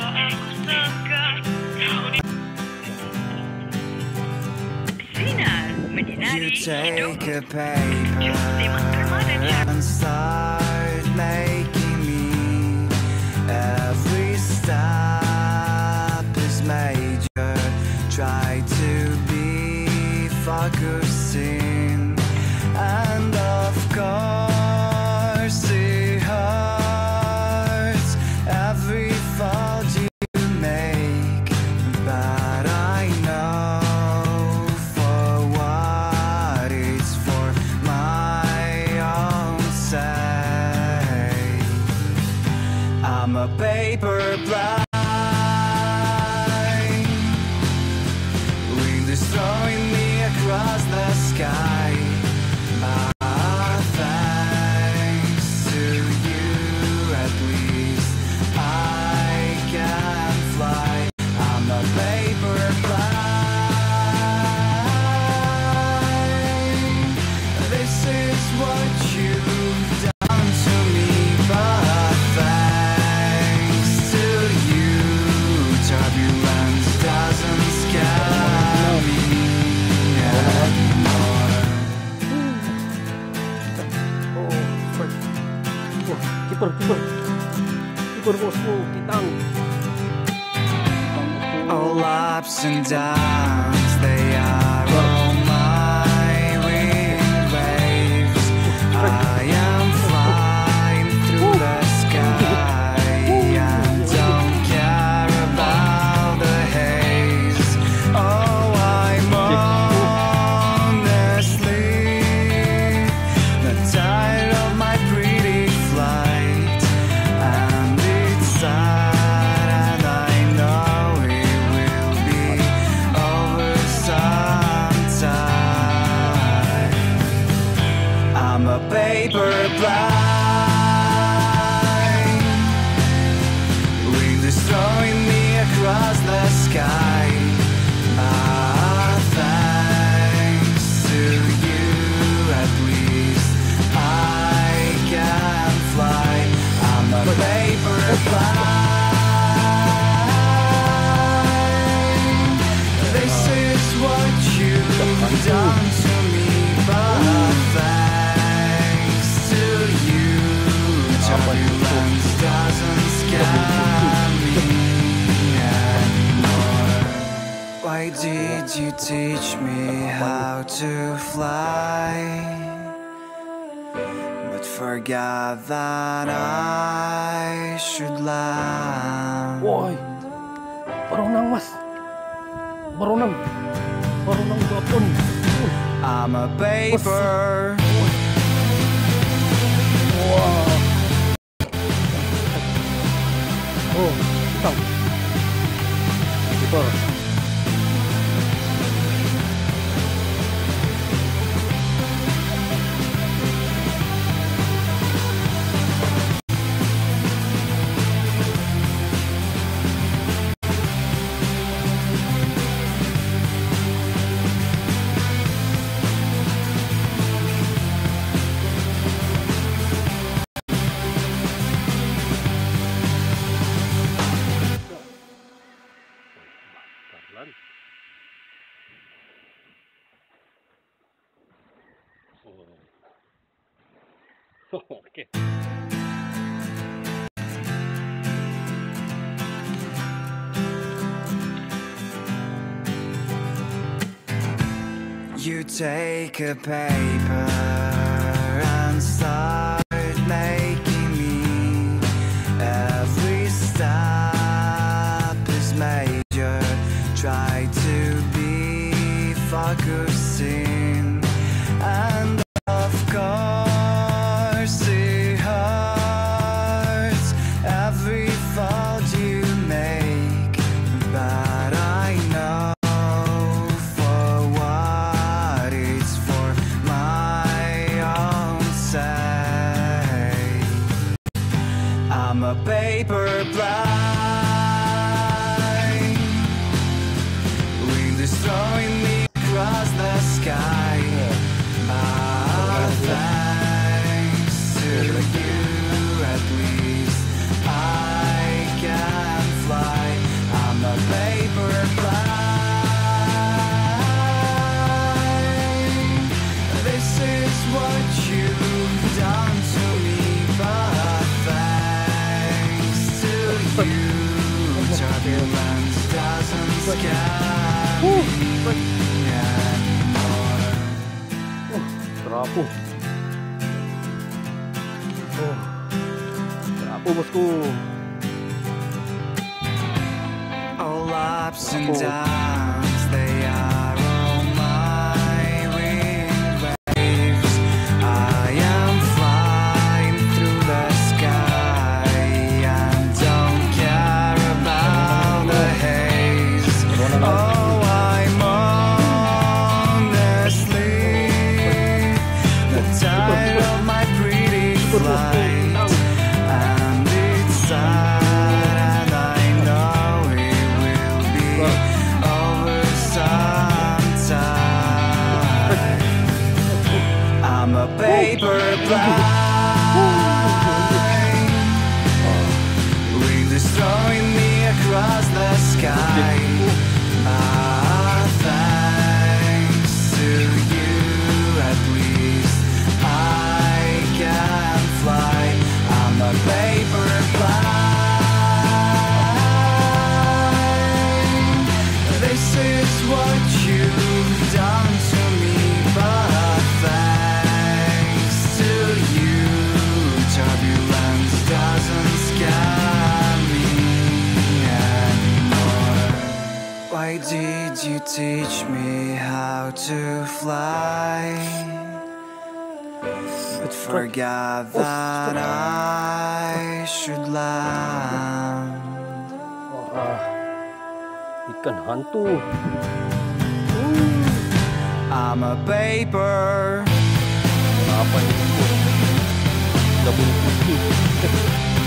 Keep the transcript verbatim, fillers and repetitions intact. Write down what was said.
You take a paper and start making me. Every step is major. Try to be focusing, and of course it hurts every fault you make, but I know for what it's for my own sake. I'm a paper blind, wind destroying me across the sky. But thanks to you, at least I can fly. I'm a paper blind. This is what you've done to me, but thanks to you, turbulence doesn't scare me anymore. Oh, strike. Oh, keeper, keeper. Keeper bosku, kitang. All ups and downs, they are all my wind waves. I am flying through the sky and don't care about the haze. Oh, I'm honestly not tired of my pretty flight, and it's sad, and I know it will be over sometime. I'm a paper blind, wind destroying me across the sky. But thanks to you, at least I can fly. I'm a paper blind. This is what you've done to me, but thanks to you, turbulence doesn't scare me anymore. Why did you teach me how to fly, but forgot that I should land? Woi, baronang mas, baronang, baronang Japon. I'm a paper. Wah. Oh, kitang. Keeper. Oh, oke. You take a paper and start making me. Every step is major. Try to be focusing, and of course it hurts every fault you make, but I know for what it's for my own sake. I'm a paper blind, wind destroying me across the sky. But thanks to you, at least I can fly. Oh. Oh. Bravo, bosku. All ups and downs, they are all my wind waves. I am flying through the sky and don't care about the haze. Oh, I'm honestly the tide of my pretty flight, and it's sad, and I know it will be over sometime. I'm a paper plane, wind is throwing me across the sky. Ah, thanks to you, at least I can fly. I'm a paper plane. This is what you've done to me, but thanks to you, turbulence doesn't scare me anymore. Why did you teach me how to fly? But forgot that I should land. Ah, ikan hantu. I'm a paper. Apa ini? Gabung putih.